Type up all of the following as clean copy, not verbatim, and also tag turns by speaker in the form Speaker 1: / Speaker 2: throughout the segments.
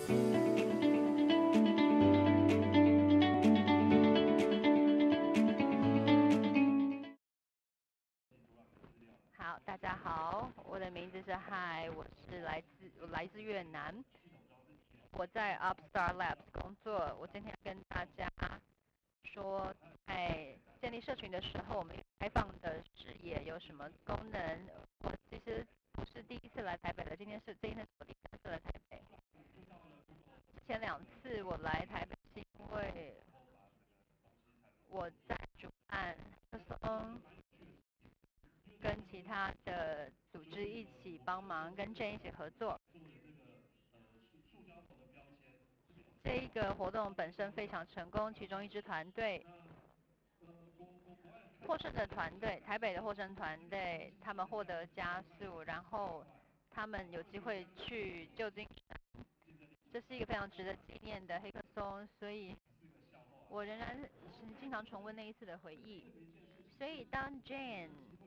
Speaker 1: 好，大家好，我的名字是嗨，我是来自越南，我在 Upstart Labs 工作。我今天跟大家说，在建立社群的时候，我们开放的视野有什么功能？我其实不是第一次来台北了，今天是我第三次来台北。前2次我来台北是因为我在主办黑客松，跟其他的组织一起帮忙，跟 Jane 一起合作。这一个活动本身非常成功，其中一支团队获胜的团队，台北的获胜团队，他们获得加速，然后他们有机会去旧金山，这是一个非常值得纪念的黑客松，所以我仍然是经常重温那一次的回忆。所以当 Jane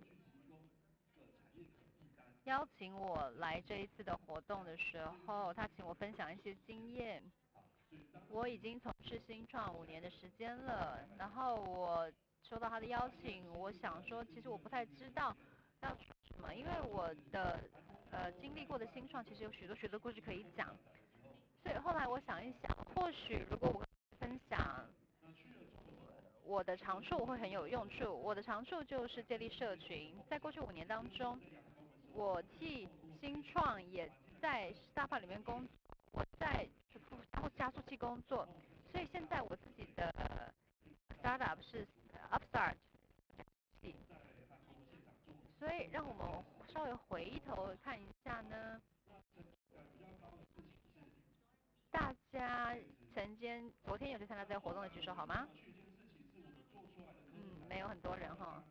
Speaker 1: 邀请我来这一次的活动的时候，他请我分享一些经验。我已经从事新创5年的时间了，然后我收到他的邀请，我想说，其实我不太知道要说什么，因为我的经历过的新创其实有许多故事可以讲，所以后来我想一想，或许如果我分享我的长处会很有用处。我的长处就是建立社群，在过去5年当中，我替新创也在 startup 里面工作，我在加速器工作，所以现在我自己的startup 是 Upstart，所以让我们稍微回头看一下呢，大家昨天有去参加这个活动的举手好吗？没有很多人哈。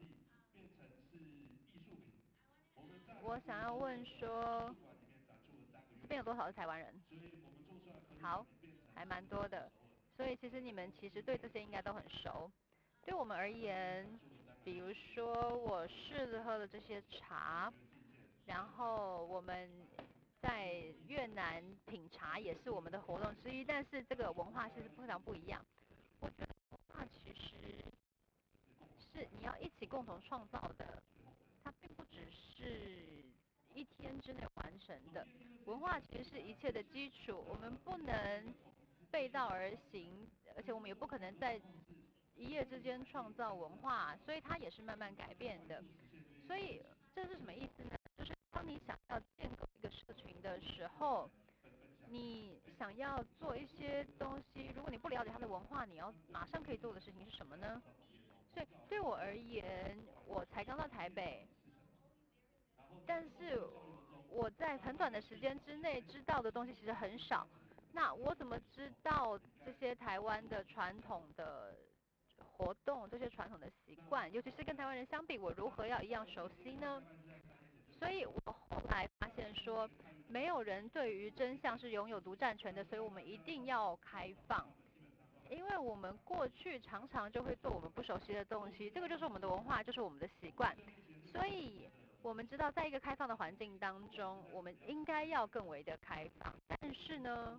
Speaker 1: 我想要问说，这边有多少是台湾人？好，还蛮多的。所以其实你们其实对这些应该都很熟。对我们而言，比如说我试着喝了这些茶，然后我们在越南品茶也是我们的活动之一，但是这个文化其实非常不一样。我觉得文化其实是你要一起共同创造的，它并不只是一天之内完成的。文化其实是一切的基础，我们不能背道而行，而且我们也不可能在一夜之间创造文化，所以它也是慢慢改变的。所以这是什么意思呢？就是当你想要建构一个社群的时候，你想要做一些东西，如果你不了解它的文化，你要马上可以做的事情是什么呢？所以对我而言，我才刚到台北，但是我在很短的时间之内知道的东西其实很少。那我怎么知道这些台湾的传统的活动，这些传统的习惯，尤其是跟台湾人相比，我如何要一样熟悉呢？所以我后来发现说，没有人对于真相是拥有独占权的，所以我们一定要开放。因为我们过去常常就会做我们不熟悉的东西，这个就是我们的文化，就是我们的习惯。所以我们知道，在一个开放的环境当中，我们应该要更为的开放。但是呢，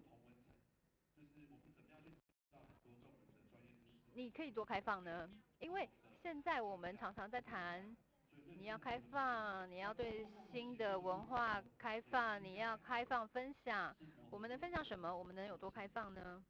Speaker 1: 你可以多开放呢？因为现在我们常常在谈，你要开放，你要对新的文化开放，你要开放分享。我们能分享什么？我们能有多开放呢？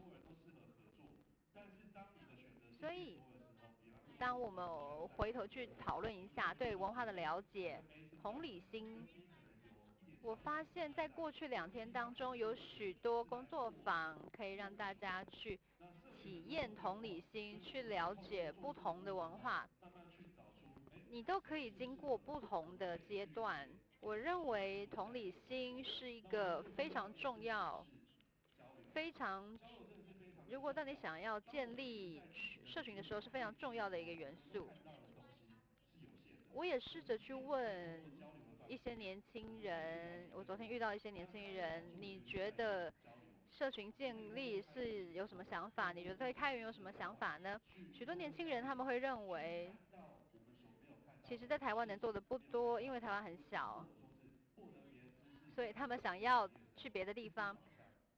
Speaker 1: 所以，当我们回头去讨论一下对文化的了解、同理心，我发现在过去2天当中，有许多工作坊可以让大家去体验同理心，去了解不同的文化。你都可以经过不同的阶段。我认为同理心是一个非常重要、非常，如果当你想要建立社群的时候是非常重要的一个元素。我也试着去问一些年轻人，我昨天遇到一些年轻人，你觉得社群建立是有什么想法？你觉得对开源有什么想法呢？许多年轻人他们会认为，其实在台湾能做的不多，因为台湾很小，所以他们想要去别的地方。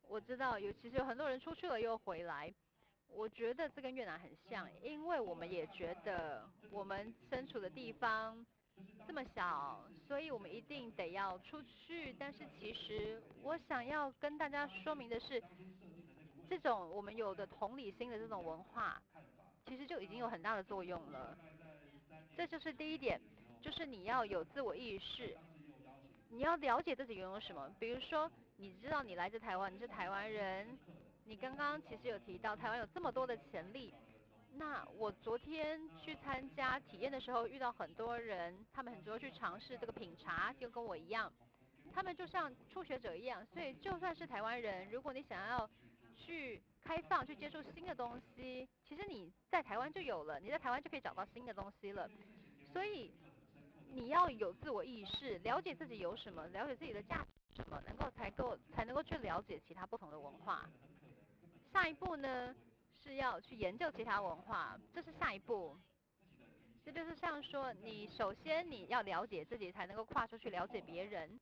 Speaker 1: 我知道其实有很多人出去了又回来，我觉得这跟越南很像，因为我们也觉得我们身处的地方这么小，所以我们一定得要出去。但是其实我想要跟大家说明的是，这种我们有的同理心的这种文化，其实就已经有很大的作用了。这就是第一点，就是你要有自我意识，你要了解自己拥有什么。比如说，你知道你来自台湾，你是台湾人，你刚刚其实有提到台湾有这么多的潜力。那我昨天去参加体验的时候，遇到很多人，他们很多去尝试这个品茶，就跟我一样，他们就像初学者一样。所以就算是台湾人，如果你想要去开放、去接触新的东西，其实你在台湾就有了，你在台湾就可以找到新的东西了。所以你要有自我意识，了解自己有什么，了解自己的价值是什么，才能够去了解其他不同的文化。下一步呢是要去研究其他文化，这是下一步。这就是像说，你首先你要了解自己，才能够跨出去了解别人。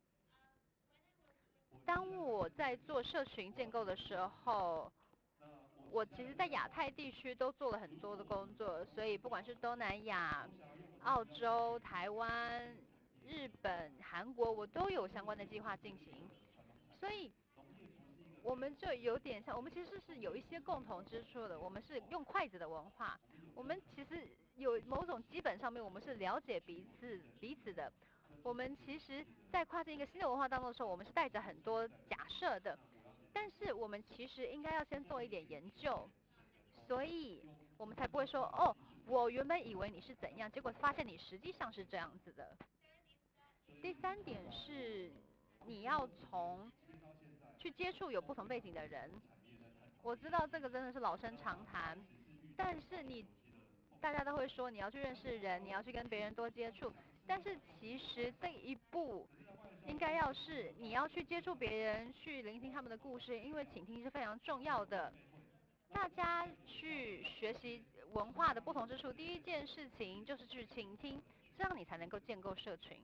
Speaker 1: 当我在做社群建构的时候，我其实在亚太地区都做了很多的工作，所以不管是东南亚、澳洲、台湾、日本、韩国，我都有相关的计划进行。所以我们就有点像，我们其实是有一些共同之处的。我们是用筷子的文化，我们其实有某种基本上面，我们是了解彼此的。我们其实，在跨进一个新的文化当中的时候，我们是带着很多假设的，但是我们其实应该要先做一点研究，所以我们才不会说哦，我原本以为你是怎样，结果发现你实际上是这样子的。第三点是，你要去接触有不同背景的人。我知道这个真的是老生常谈，但是大家都会说你要去认识人，你要去跟别人多接触。但是其实这一步应该要是你要去接触别人，去聆听他们的故事，因为倾听是非常重要的。大家去学习文化的不同之处，第一件事情就是去倾听，这样你才能够建构社群。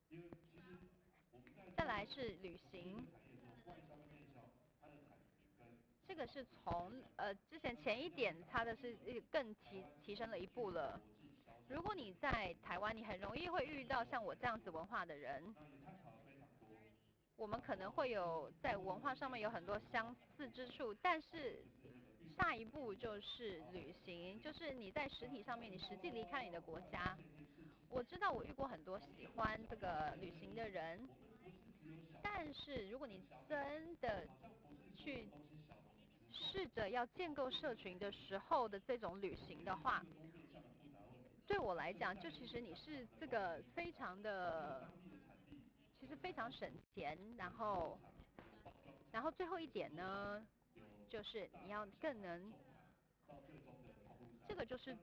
Speaker 1: 再来是旅行，这个是从之前一点，它的是更提升了一步了。如果你在台湾，你很容易会遇到像我这样子文化的人，我们可能会有在文化上面有很多相似之处，但是下一步就是旅行，就是你在实体上面，你实际离开你的国家。我知道我遇过很多喜欢这个旅行的人，但是如果你真的去试着要建构社群的时候的这种旅行的话，对我来讲，就其实你是这个非常的，其实非常省钱，然后最后一点呢，就是你要更能，这个就是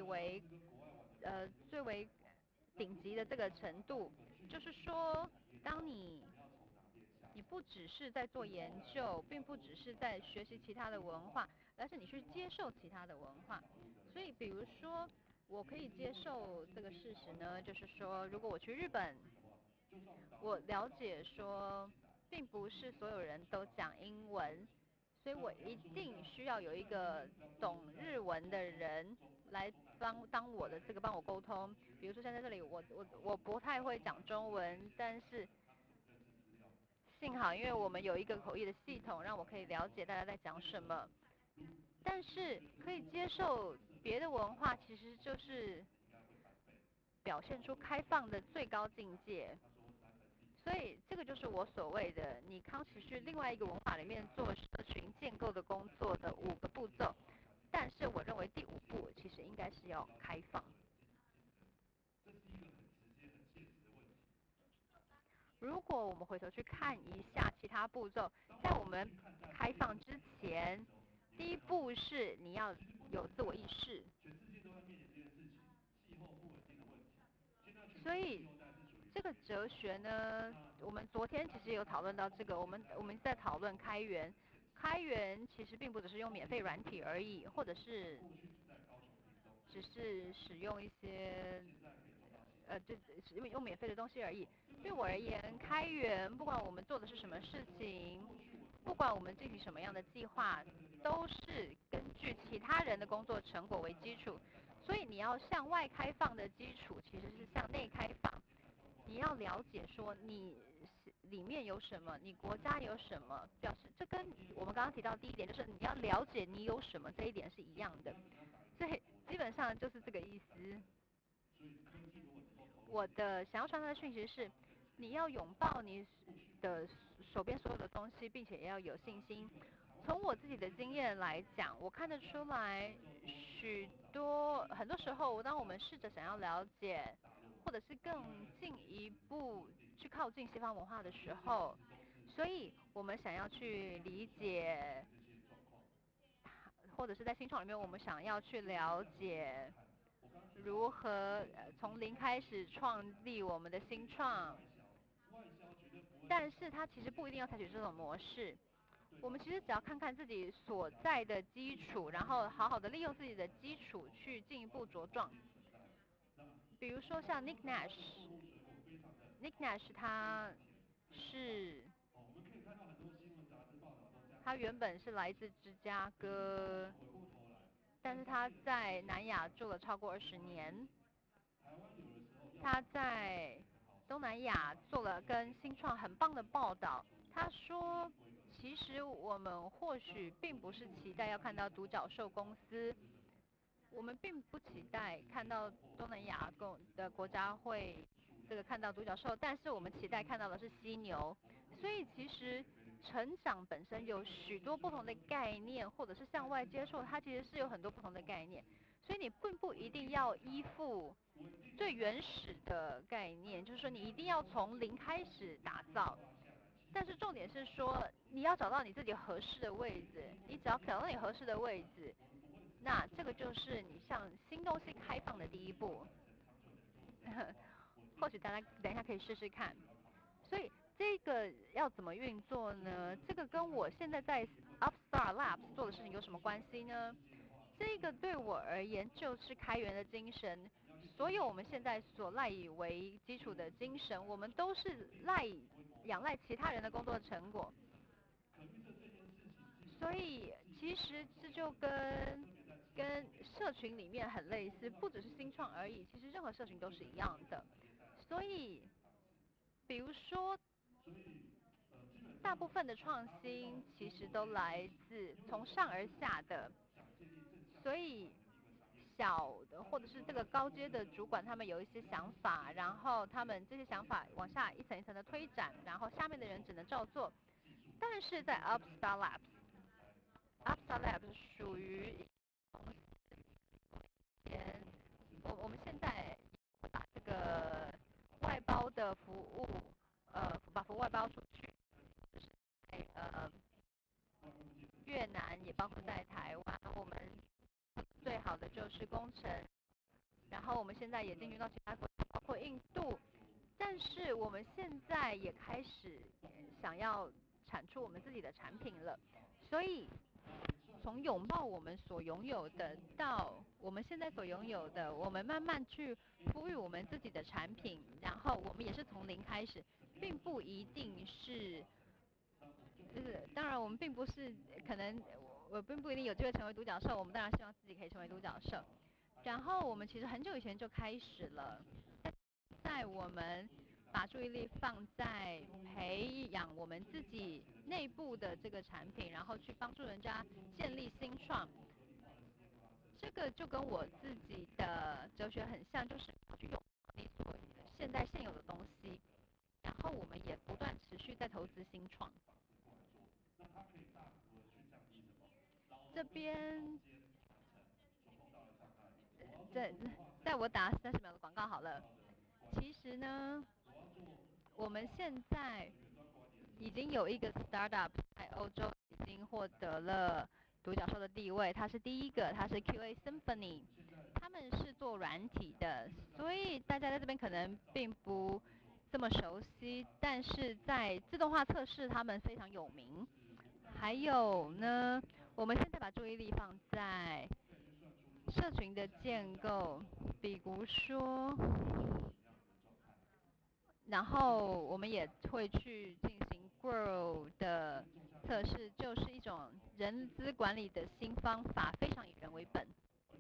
Speaker 1: 最为顶级的这个程度，就是说，当你不只是在做研究，并不只是在学习其他的文化，而是你去接受其他的文化。所以，比如说，我可以接受这个事实呢，就是说，如果我去日本，我了解说，并不是所有人都讲英文，所以我一定需要有一个懂日文的人来当我的帮我沟通。比如说像在这里，我不太会讲中文，但是幸好因为我们有一个口译的系统，让我可以了解大家在讲什么。但是可以接受别的文化，其实就是表现出开放的最高境界。所以这个就是我所谓的你康持续另外一个文化里面做社群建构的工作的5个步骤。但是我认为第5步其实应该是要开放。如果我们回头去看一下其他步骤，在我们开放之前，第一步是你要有自我意识。所以这个哲学呢，我们昨天其实有讨论到这个，我们在讨论开源，开源其实并不只是用免费软体而已，或者是只是使用一些就用免费的东西而已。对我而言，开源不管我们做的是什么事情， 不管我们进行什么样的计划，都是根据其他人的工作成果为基础。所以你要向外开放的基础，其实是向内开放。你要了解说你里面有什么，你国家有什么，表示这跟我们刚刚提到第一点，就是你要了解你有什么这一点是一样的。所以基本上就是这个意思。我的想要传达的讯息是，你要拥抱你的手边所有的东西，并且也要有信心。从我自己的经验来讲，我看得出来，很多时候，当我们试着想要了解，或者是更进一步去靠近西方文化的时候，所以我们想要去理解，或者是在新创里面，我们想要去了解如何从零开始创立我们的新创，但是它其实不一定要采取这种模式。我们其实只要看看自己所在的基础，然后好好的利用自己的基础去进一步茁壮。比如说像 Nick Nash，Nick Nash 他原本是来自芝加哥，但是他在南亚做了超过20年。他在东南亚做了跟新创很棒的报道。他说，其实我们或许并不是期待要看到独角兽公司，我们并不期待看到东南亚的国家会看到独角兽，但是我们期待看到的是犀牛。所以其实成长本身有许多不同的概念，或者是向外接触，它其实是有很多不同的概念。所以你并不一定要依附最原始的概念，就是说你一定要从零开始打造。但是重点是说，你要找到你自己合适的位置。你只要找到你合适的位置，那这个就是你向新东西开放的第一步。或许大家等一下可以试试看。所以这个要怎么运作呢？这个跟我现在在 Upstart Labs 做的事情有什么关系呢？这个对我而言就是开源的精神。所有我们现在所赖以为基础的精神，我们都是仰赖其他人的工作成果。所以其实这就跟社群里面很类似，不只是新创而已，其实任何社群都是一样的。所以比如说大部分的创新其实都来自从上而下的，所以小的或者是这个高阶的主管，他们有一些想法，然后他们这些想法往下一层一层的推展，然后下面的人只能照做。但是在 Upstart Labs 属于前，我们现在把这个外包的服务，把服务外包出去，就是在越南，也包括在台湾，我们最好的就是工程，然后我们现在也进军到其他国家，包括印度。但是我们现在也开始想要产出我们自己的产品了，所以从拥抱我们所拥有的到我们现在所拥有的，我们慢慢去赋予我们自己的产品，然后我们也是从零开始，并不一定是，就是当然我们并不是可能我并不一定有机会成为独角兽，我们当然希望自己可以成为独角兽。然后我们其实很久以前就开始了，在我们把注意力放在培养我们自己内部的这个产品，然后去帮助人家建立新创。这个就跟我自己的哲学很像，就是去用你所现在现有的东西，然后我们也不断持续在投资新创。这边这在我打30秒的广告好了。其实呢，我们现在已经有一个 startup 在欧洲已经获得了独角兽的地位，它是第一个，它是 QA Symphony，他们是做软体的，所以大家在这边可能并不这么熟悉，但是在自动化测试他们非常有名。还有呢，我们现在把注意力放在社群的建构，比如说，然后我们也会去进行 Grow 的测试， 人资管理的新方法，非常以人为本。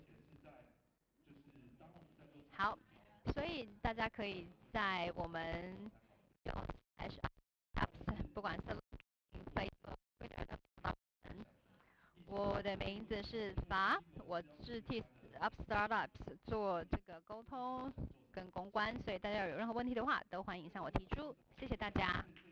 Speaker 1: 好，所以大家可以在我们有 apps，不管是 Facebook、Twitter 都找到我们。我的名字是法，我是替 Startups 做这个沟通跟公关，所以大家有任何问题的话，都欢迎向我提出。谢谢大家。